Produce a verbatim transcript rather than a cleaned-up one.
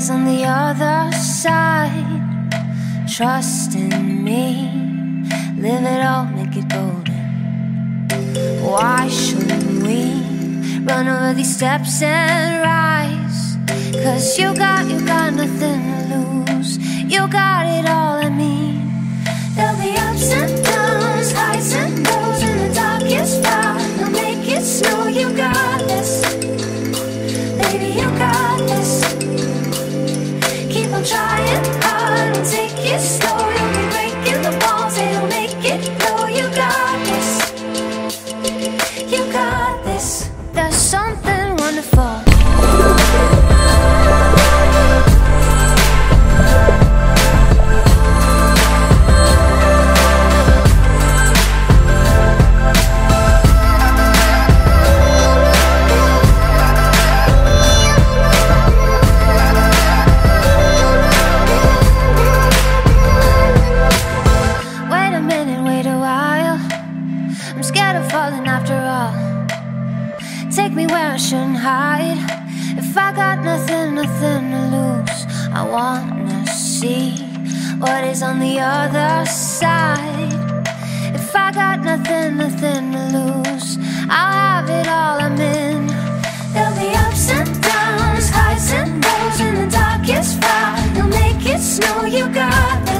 is on the other side? Trust in me, live it all, make it golden. Why shouldn't we run over these steps and rise? Cause you got, you got nothing to lose. You got it all, I mean. There'll be ups and downs, highs and lows. In the darkest hour, they'll make it snow. You got this, baby, you got this. Keep on trying hard and take it slow. You'll be breaking the walls, they'll make it flow. You got this, you got this. There's something wonderful. Falling after all. Take me where I shouldn't hide. If I got nothing, nothing to lose, I wanna see what is on the other side. If I got nothing, nothing to lose, I'll have it all, I'm in. There'll be ups and downs, highs and lows. In the darkest fire, you'll make it snow. You got